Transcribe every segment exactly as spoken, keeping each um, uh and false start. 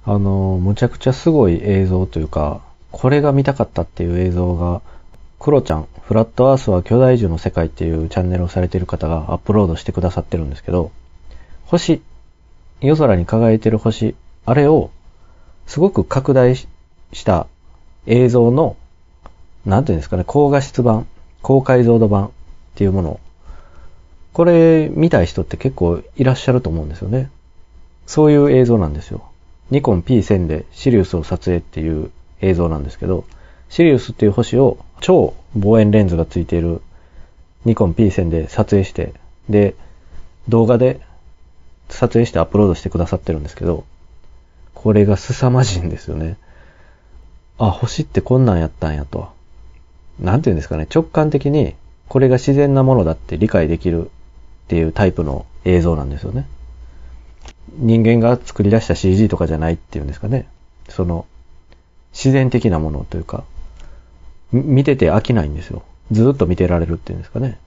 あの、むちゃくちゃすごい映像というか、これが見たかったっていう映像が、クロちゃん、フラットアースは巨大樹の世界っていうチャンネルをされている方がアップロードしてくださってるんですけど、星、夜空に輝いてる星、あれをすごく拡大した映像の、なんていうんですかね、高画質版、高解像度版っていうもの。これ見たい人って結構いらっしゃると思うんですよね。そういう映像なんですよ。ニコン ピーせん でシリウスを撮影っていう映像なんですけど、シリウスっていう星を超望遠レンズがついているニコン ピーせん で撮影して、で、動画で撮影してアップロードしてくださってるんですけど、これが凄まじいんですよね。あ、星ってこんなんやったんやと。なんていうんですかね、直感的にこれが自然なものだって理解できるっていうタイプの映像なんですよね。人間が作り出した シージー とかじゃないっていうんですかね。その、自然的なものというか、見てて飽きないんですよ。ずーっと見てられるっていうんですかね。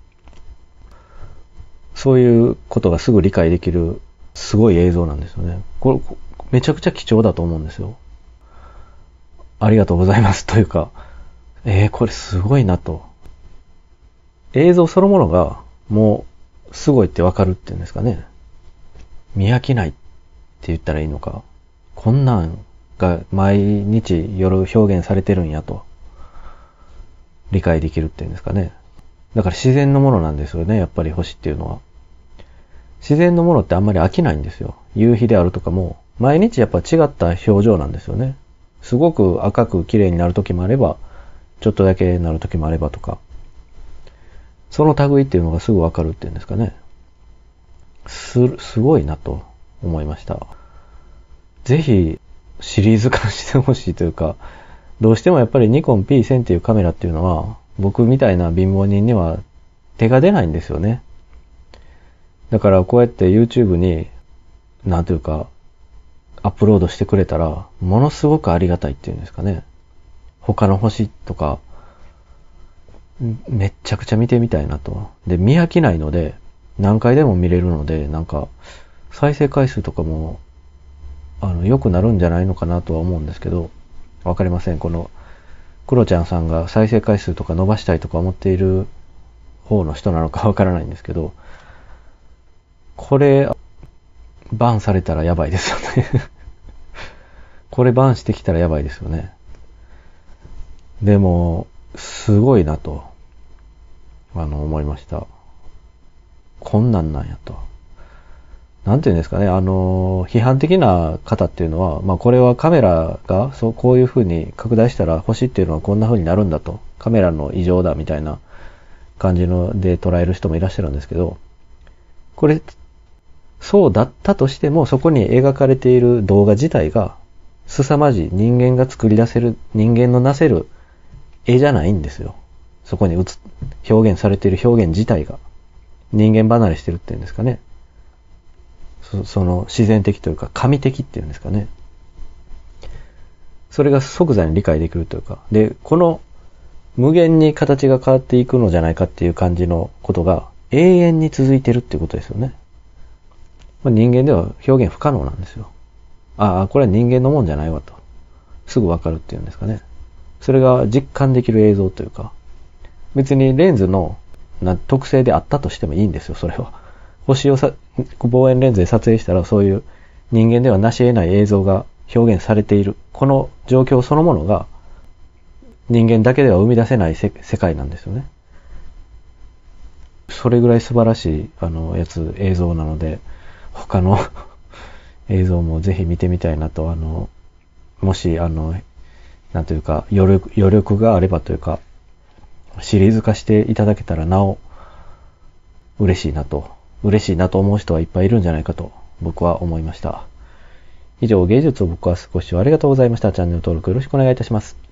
そういうことがすぐ理解できるすごい映像なんですよね。これ、めちゃくちゃ貴重だと思うんですよ。ありがとうございますというか、えー、これすごいなと。映像そのものがもうすごいってわかるっていうんですかね。見飽きないって言ったらいいのか。こんなんが毎日夜表現されてるんやと理解できるっていうんですかね。だから自然のものなんですよね、やっぱり星っていうのは。自然のものってあんまり飽きないんですよ。夕日であるとかも毎日やっぱ違った表情なんですよね。すごく赤く綺麗になる時もあれば、ちょっとだけなる時もあればとか。その類っていうのがすぐわかるっていうんですかね。す、すごいなと思いました。ぜひシリーズ化してほしいというか、どうしてもやっぱりニコン ピーせん っていうカメラっていうのは、僕みたいな貧乏人には手が出ないんですよね。だからこうやって YouTube に、なんというか、アップロードしてくれたら、ものすごくありがたいっていうんですかね。他の星とか、めっちゃくちゃ見てみたいなと。で、見飽きないので、何回でも見れるので、なんか、再生回数とかも、あの、良くなるんじゃないのかなとは思うんですけど、わかりません。この、クロちゃんさんが再生回数とか伸ばしたいとか思っている方の人なのかわからないんですけど、これ、バンされたらやばいですよね。これバンしてきたらやばいですよね。でも、すごいなと、あの、思いました。こんなんなんやと。なんていうんですかね、あの、批判的な方っていうのは、まあこれはカメラが、そう、こういう風に拡大したら星っていうのはこんな風になるんだと。カメラの異常だみたいな感じので捉える人もいらっしゃるんですけど、これ、そうだったとしても、そこに描かれている動画自体が、凄まじい人間が作り出せる、人間のなせる絵じゃないんですよ。そこに映、表現されている表現自体が。人間離れしてるっていうんですかね。そ, その自然的というか神的っていうんですかね。それが即座に理解できるというか。で、この無限に形が変わっていくのじゃないかっていう感じのことが永遠に続いてるっていうことですよね。まあ、人間では表現不可能なんですよ。ああ、これは人間のもんじゃないわと。すぐわかるっていうんですかね。それが実感できる映像というか。別にレンズのな特性であったとしてもいいんですよ、それは。星をさ望遠レンズで撮影したらそういう人間ではなし得ない映像が表現されている。この状況そのものが人間だけでは生み出せない世界なんですよね。それぐらい素晴らしいあのやつ映像なので、他の映像もぜひ見てみたいなと、あのもしあのなんというか余力、余力があればというかシリーズ化していただけたらなお嬉しいなと嬉しいなと思う人はいっぱいいるんじゃないかと僕は思いました。以上、芸術を僕は少しありがとうございました。チャンネル登録よろしくお願いいたします。